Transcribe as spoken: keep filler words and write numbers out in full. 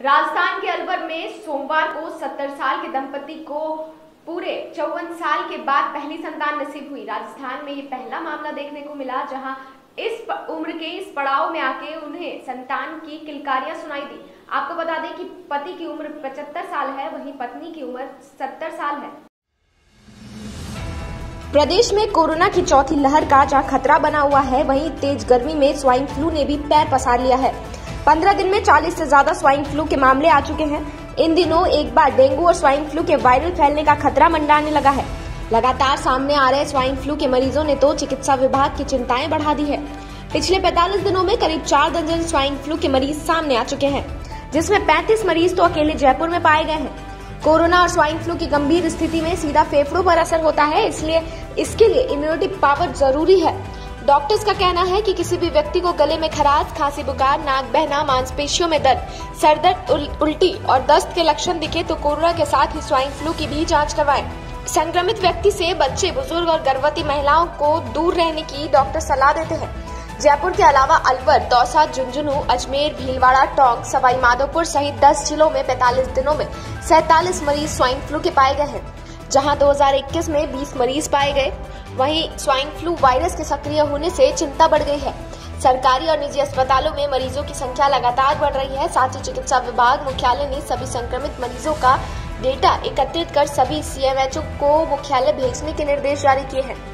राजस्थान के अलवर में सोमवार को सत्तर साल के दंपति को पूरे चौवन साल के बाद पहली संतान नसीब हुई। राजस्थान में ये पहला मामला देखने को मिला जहां इस उम्र के इस पड़ाव में आके उन्हें संतान की किलकारियां सुनाई दी। आपको बता दें कि पति की उम्र पचहत्तर साल है, वहीं पत्नी की उम्र सत्तर साल है। प्रदेश में कोरोना की चौथी लहर का जहां खतरा बना हुआ है, वहीं तेज गर्मी में स्वाइन फ्लू ने भी पैर पसार लिया है। पंद्रह दिन में चालीस से ज्यादा स्वाइन फ्लू के मामले आ चुके हैं। इन दिनों एक बार डेंगू और स्वाइन फ्लू के वायरल फैलने का खतरा मंडराने लगा है। लगातार सामने आ रहे स्वाइन फ्लू के मरीजों ने तो चिकित्सा विभाग की चिंताएं बढ़ा दी है। पिछले पैंतालीस दिनों में करीब चार दर्जन स्वाइन फ्लू के मरीज सामने आ चुके हैं, जिसमें पैंतीस मरीज तो अकेले जयपुर में पाए गए हैं। कोरोना और स्वाइन फ्लू की गंभीर स्थिति में सीधा फेफड़ों पर असर होता है, इसलिए इसके लिए इम्यूनिटी पावर जरूरी है। डॉक्टर्स का कहना है कि किसी भी व्यक्ति को गले में खराश, खांसी, बुखार, नाक बहना, मांसपेशियों में दर्द, सरदर्द, उल, उल्टी और दस्त के लक्षण दिखे तो कोरोना के साथ ही स्वाइन फ्लू की भी जांच करवाएं। संक्रमित व्यक्ति से बच्चे, बुजुर्ग और गर्भवती महिलाओं को दूर रहने की डॉक्टर सलाह देते हैं। जयपुर के अलावा अलवर, दौसा, झुंझुनू, अजमेर, भीलवाड़ा, टोंक, सवाई माधोपुर सहित दस जिलों में पैंतालीस दिनों में सैंतालीस मरीज स्वाइन फ्लू के पाए गए हैं, जहां दो हज़ार इक्कीस में बीस मरीज पाए गए। वहीं स्वाइन फ्लू वायरस के सक्रिय होने से चिंता बढ़ गई है। सरकारी और निजी अस्पतालों में मरीजों की संख्या लगातार बढ़ रही है। साथ ही चिकित्सा विभाग मुख्यालय ने सभी संक्रमित मरीजों का डेटा एकत्रित कर सभी सी एम एच ओ को मुख्यालय भेजने के निर्देश जारी किए हैं।